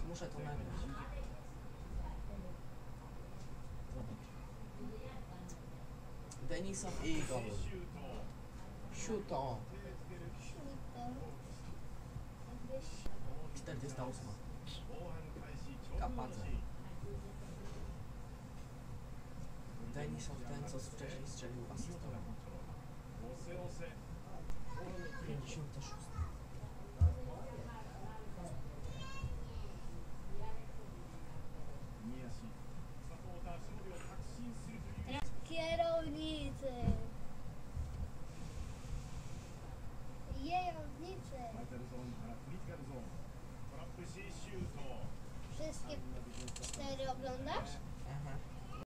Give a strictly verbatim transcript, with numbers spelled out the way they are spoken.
Muszę to nagrać. Denisow Eagle. Siuto. czterdziesta ósma. Kapadze. Denisow, ten co wcześniej strzelił asystą. pięćdziesiąta szósta. Kierownicy. Jejownicy. Wszystkie cztery oglądasz? Aha.